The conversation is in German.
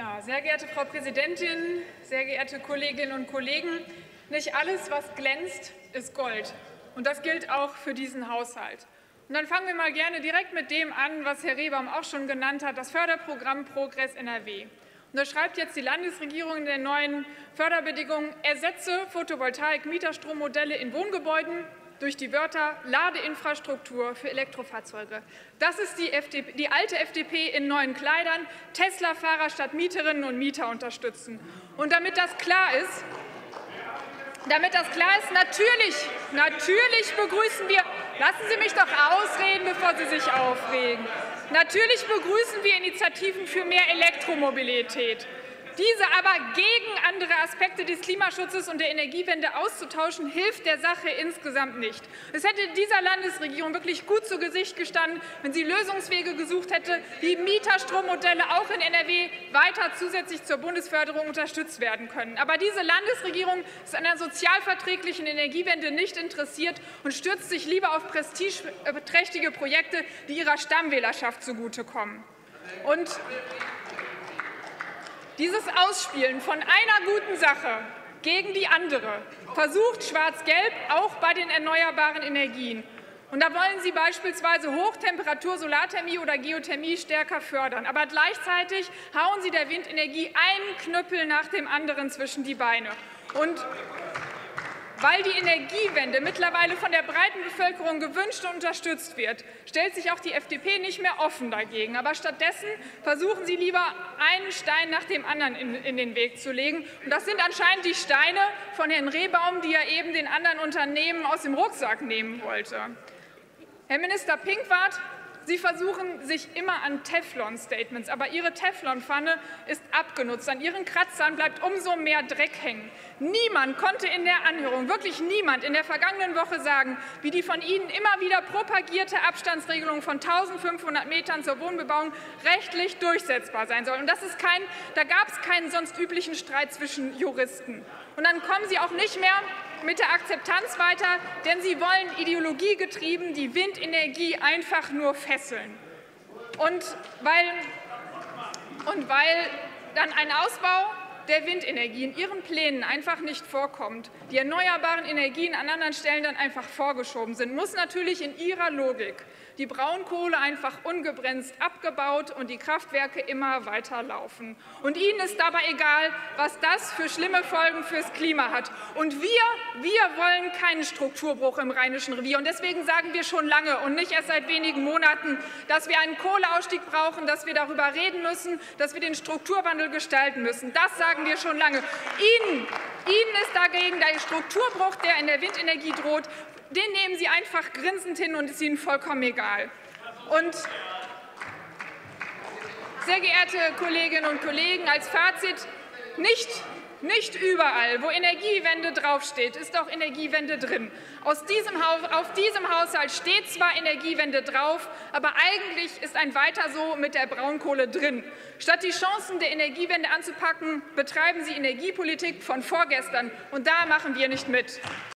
Ja, sehr geehrte Frau Präsidentin, sehr geehrte Kolleginnen und Kollegen! Nicht alles, was glänzt, ist Gold. Und das gilt auch für diesen Haushalt. Und dann fangen wir mal gerne direkt mit dem an, was Herr Rehbaum auch schon genannt hat, das Förderprogramm Progress NRW. Und da schreibt jetzt die Landesregierung in den neuen Förderbedingungen: Ersetze Photovoltaik-Mieterstrommodelle in Wohngebäuden durch die Wörter Ladeinfrastruktur für Elektrofahrzeuge. Das ist die alte FDP in neuen Kleidern: Tesla-Fahrer statt Mieterinnen und Mieter unterstützen. Und damit das klar ist, natürlich begrüßen wir, lassen Sie mich doch ausreden, bevor Sie sich aufregen. Natürlich begrüßen wir Initiativen für mehr Elektromobilität. Diese aber gegen andere Aspekte des Klimaschutzes und der Energiewende auszutauschen, hilft der Sache insgesamt nicht. Es hätte dieser Landesregierung wirklich gut zu Gesicht gestanden, wenn sie Lösungswege gesucht hätte, wie Mieterstrommodelle auch in NRW weiter zusätzlich zur Bundesförderung unterstützt werden können. Aber diese Landesregierung ist an einer sozialverträglichen Energiewende nicht interessiert und stürzt sich lieber auf prestigeträchtige Projekte, die ihrer Stammwählerschaft zugutekommen. Und dieses Ausspielen von einer guten Sache gegen die andere versucht Schwarz-Gelb auch bei den erneuerbaren Energien. Und da wollen Sie beispielsweise Hochtemperatur, Solarthermie oder Geothermie stärker fördern. Aber gleichzeitig hauen Sie der Windenergie einen Knüppel nach dem anderen zwischen die Beine. Und weil die Energiewende mittlerweile von der breiten Bevölkerung gewünscht und unterstützt wird, stellt sich auch die FDP nicht mehr offen dagegen. Aber stattdessen versuchen Sie lieber, einen Stein nach dem anderen in den Weg zu legen. Und das sind anscheinend die Steine von Herrn Rehbaum, die er eben den anderen Unternehmen aus dem Rucksack nehmen wollte. Herr Minister Pinkwart, Sie versuchen sich immer an Teflon-Statements, aber Ihre Teflonpfanne ist abgenutzt. An Ihren Kratzern bleibt umso mehr Dreck hängen. Niemand konnte in der Anhörung, wirklich niemand, in der vergangenen Woche sagen, wie die von Ihnen immer wieder propagierte Abstandsregelung von 1.500 Metern zur Wohnbebauung rechtlich durchsetzbar sein soll. Und da gab es keinen sonst üblichen Streit zwischen Juristen. Und dann kommen Sie auch nicht mehr mit der Akzeptanz weiter, denn Sie wollen ideologiegetrieben die Windenergie einfach nur fesseln. Und weil dann ein Ausbau der Windenergie in Ihren Plänen einfach nicht vorkommt, die erneuerbaren Energien an anderen Stellen dann einfach vorgeschoben sind, muss natürlich in Ihrer Logik die Braunkohle einfach ungebremst abgebaut und die Kraftwerke immer weiter laufen. Und Ihnen ist dabei egal, was das für schlimme Folgen fürs Klima hat. Und wir wollen keinen Strukturbruch im Rheinischen Revier. Und deswegen sagen wir schon lange und nicht erst seit wenigen Monaten, dass wir einen Kohleausstieg brauchen, dass wir darüber reden müssen, dass wir den Strukturwandel gestalten müssen. Das sagen wir schon lange. Ihnen ist dagegen der Strukturbruch, der in der Windenergie droht, den nehmen Sie einfach grinsend hin und ist Ihnen vollkommen egal. Und sehr geehrte Kolleginnen und Kollegen, als Fazit: Nicht überall, wo Energiewende draufsteht, ist auch Energiewende drin. Auf diesem Haushalt steht zwar Energiewende drauf, aber eigentlich ist ein Weiter so mit der Braunkohle drin. Statt die Chancen der Energiewende anzupacken, betreiben Sie Energiepolitik von vorgestern. Und da machen wir nicht mit.